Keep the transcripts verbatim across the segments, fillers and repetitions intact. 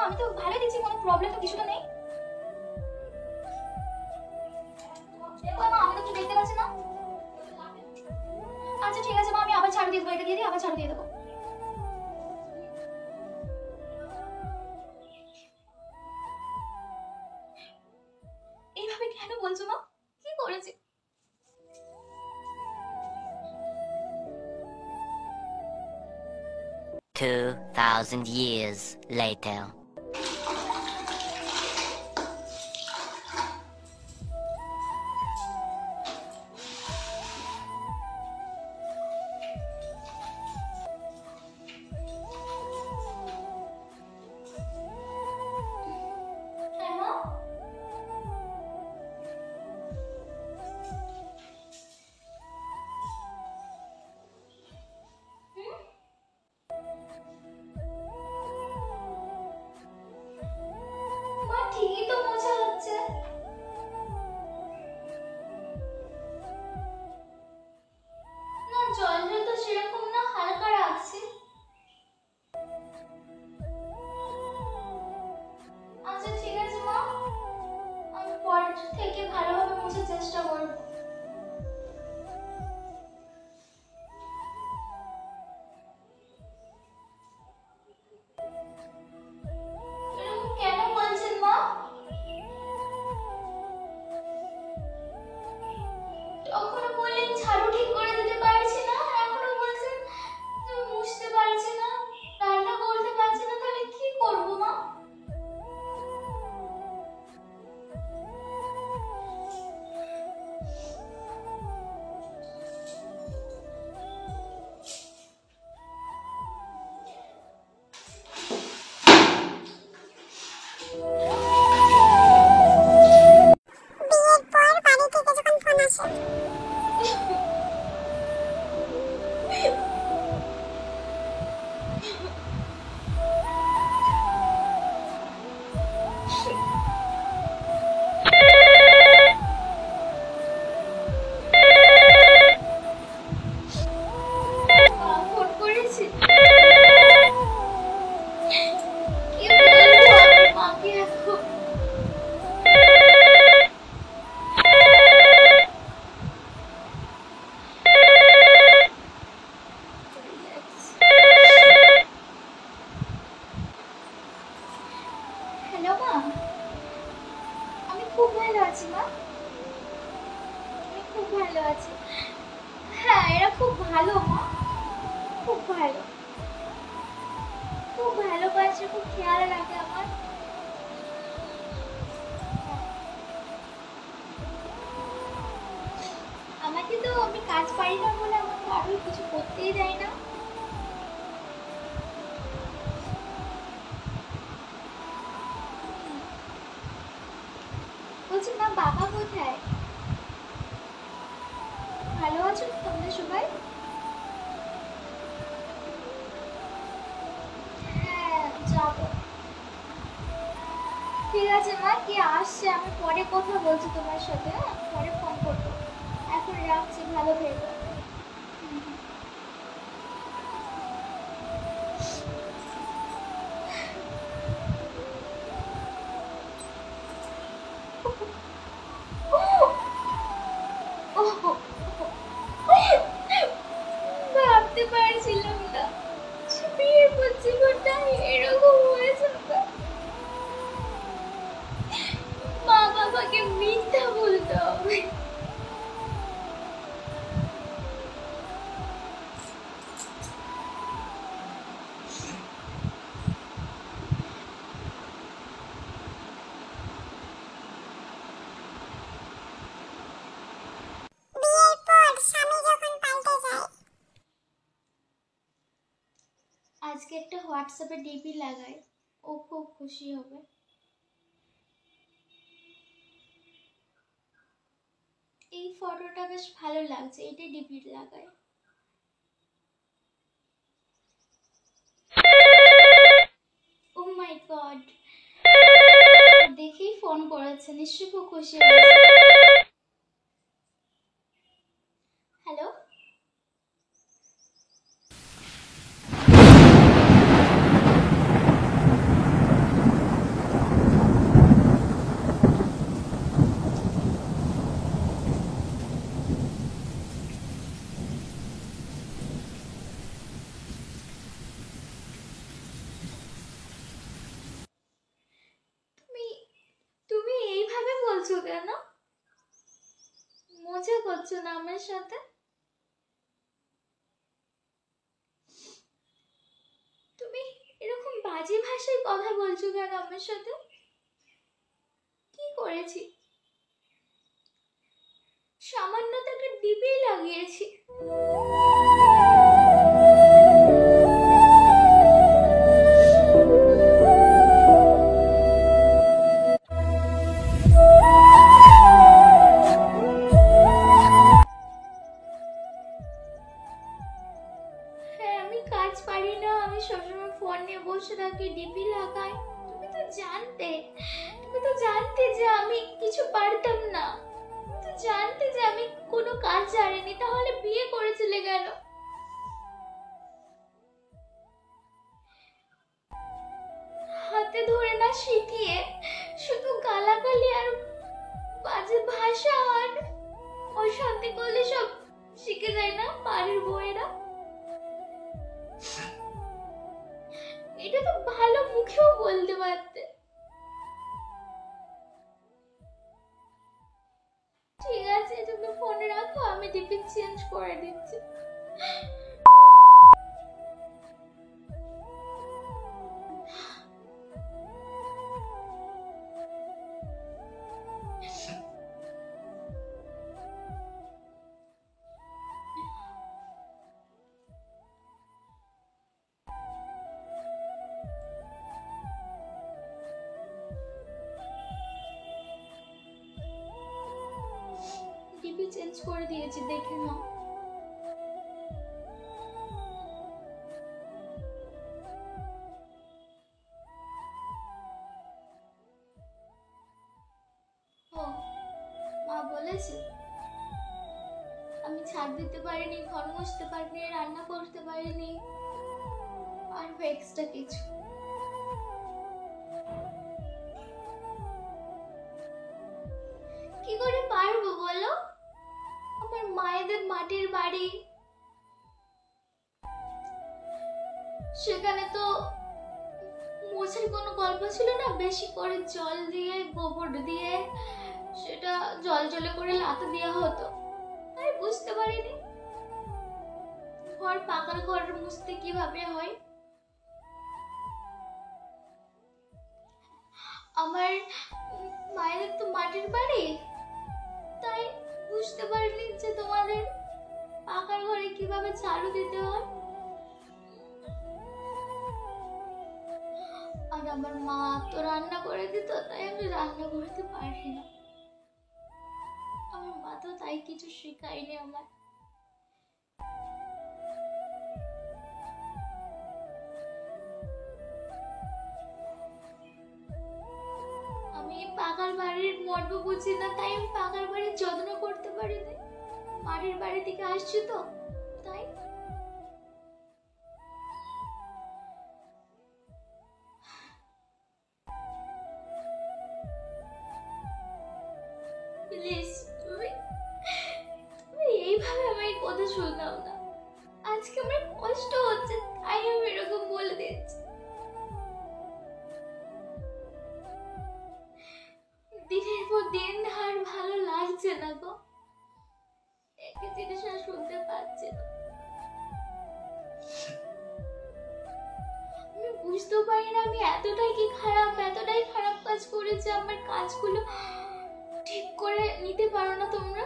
আমি তো ভালো দিচ্ছি, কোনো প্রবলেম তো কিছু তো নেই। মা আমি তো কিছু দেখতে পাচ্ছি না। আচ্ছা ঠিক আছে মা, আমি আবার ছাড় দিয়ে দেবো, এটা দিয়ে দিই, আবার ছাড় দিয়ে দেবো। এইভাবে কেন বলছো মা? কি করেছি? Two thousand years later. ঠিকই তো মজা হচ্ছে। না জলটা তো সেরকম না, হালকা রাখছি। আচ্ছা ঠিক আছে মা, আমি পরের থেকে ভালোভাবে মুছার চেষ্টা করব। কেন বলছেন মা? তখনও বললেন ঝাড়ু ঠিক করে দিতে পারছি না, এখনো বলছেন মুছতে পারছি না, রান্না করতে পারছি না, তাহলে কি করব মা? বিয়ের পর বাড়ি থেকে যখন ফোন আসে ফোন করেছি, কি বলবো আমি মাকে এখন? হ্যালো মা, আমি খুব ভালো আছি মা, আমি খুব ভালো আছি। হ্যাঁ এরা খুব ভালো মা, খুব ভালো, খুব ভালোবাসে, খুব খেয়াল রাখে আমার। আমাকে তো, আমি কাজ পারি না বলে আমাকে আরো কিছু করতেই দেয় না। বলছি মা বাবা কোথায়? ভালো আছো তোমরা সবাই? হ্যাঁ যাবো। ঠিক আছে মা, কি আসছে আমি পরে কথা বলছি তোমার সাথে, হ্যাঁ পরে ফোন করবো, এখন রাখছি, ভালো থেকো। ভাবতে পারছিলাম না বিয়ের পর জীবনটা এরকম হয়ে যাবে। মা বাবাকে মিথ্যা বলতে হবে। বিয়ের পর স্বামী যখন পাল্টে যায় আজকে একটা হোয়াটসঅ্যাপে ডিপি লাগাই, ও খুব খুশি হবে। এই ফটোটা বেশ ভালো লাগছে, এটাই ডিপি লাগাই। ও মাই গড, দেখেই ফোন করেছে, নিশ্চয়ই খুব খুশি হয়েছে। হ্যালো করছো কেন? মজা করছো না আমার সাথে? তুমি এরকম বাজে ভাষায় কথা বলছো কেন আমার সাথে? কি করেছি? সামান্য তাকে ডিপি লাগিয়েছি। হ্যাঁ, আমি কাজ পারি না, আমি সবসময় ফোন নিয়ে বসে থাকি, ডিপি লাগাই। তুমি তো জানতে তুমি তো জানতে যে আমি কিছু পারতাম না। তুমি তো জানতে যে আমি কোনো কাজ জানিনি, তাহলে বিয়ে করেছিলে কেন? হাতে ধরে না শিখিয়ে শুধু গালাগালি আর বাজে ভাষা আর অশান্তি করলে সব শিখে যায় না বাড়ির বউয়েরা? এটা তো ভালো মুখেও বলতে পারতে। ঠিক আছে, তুমি ফোনে রাখো, আমি ডিপি চেঞ্জ করে দিচ্ছি। ডিপি চেঞ্জ করে দিয়েছি, দেখে নাও। ও, মা বলেছে আমি ছাদ দিতে পারিনি, ঘর মুছতে পারিনি, রান্না করতে পারিনি, আর এক্সট্রা কিছু। কি করে পারবো বলো? আমার মায়েদের মাটির বাড়ি, সেখানে তো মোছার কোনো গল্প ছিল না। বেশি করে জল দিয়ে, গোবর দিয়ে সেটা জল জলে করে লাথা দেওয়া হতো, তাই বুঝতে পারিনি ঘর, পাকার ঘর মুছতে কিভাবে হয়। আমার মায়ের তো মাটির বাড়ি, তাই বুঝতে পারিনি যে তোমাদের পাকার ঘরে কিভাবে ঝাড়ু দিতে হয়। আর আমার মা তো রান্না করে দিত, তাই আমি রান্না করতে পারি না। আমার মা তো তাই কিছু শেখায়নি আমার। আমি পাকার বাড়ির মর্ম বুঝি না, তাই আমি পাকার বাড়ির যত্ন করতে পারিনি। মাটির বাড়ি থেকে আসছি তো, তাই। প্লিজ, তুমি তুমি এইভাবে আমায় কথা শোনাও না। আজকে আমার কষ্ট হচ্ছে, তাই আমি এরকম বলে দিচ্ছি। দিনের পর দিন আর ভালো লাগছে না গো, একই জিনিস আর শুনতে পাচ্ছি না। আমি বুঝতেও পারি না আমি এতটাই কি খারাপ, এতটাই খারাপ কাজ করেছি। আমার কাজগুলো ঠিক করে নিতে পারো না তোমরা?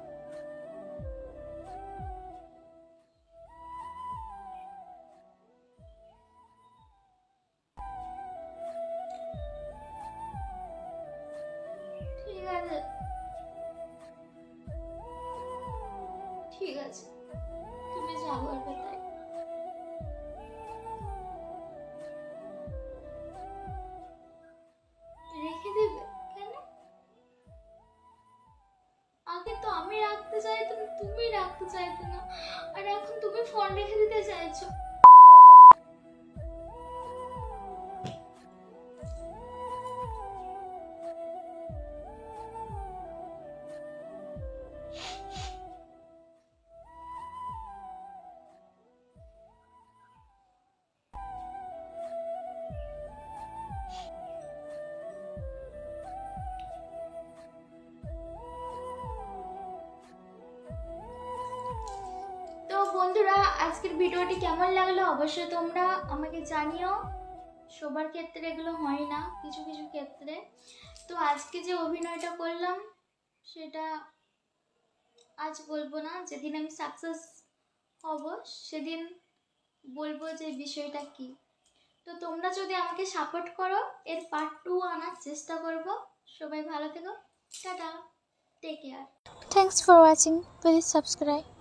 ঠিক আছে, ঠিক আছে, তুমি যা বলবে তাই। রেখে দেবে কেন? আগে তো আমি রাখতে চাইতাম, তুমি রাখতে চাইতে না, আর এখন তুমি ফোন রেখে দিতে চাইছো। আজকের ভিডিওটি কেমন লাগলো অবশ্যই তোমরা আমাকে জানিও। সবার ক্ষেত্রে এগুলো হয় না, কিছু কিছু ক্ষেত্রে। তো আজকে যে অভিনয়টা করলাম সেটা আজ বলবো না, যেদিন আমি সাকসেস হব সেদিন বলবো যে বিষয়টা কি। তো তোমরা যদি আমাকে সাপোর্ট করো এর পার্ট টু আনার চেষ্টা করব। সবাই ভালো থেকো, tata, take care. Thanks for watching, please subscribe.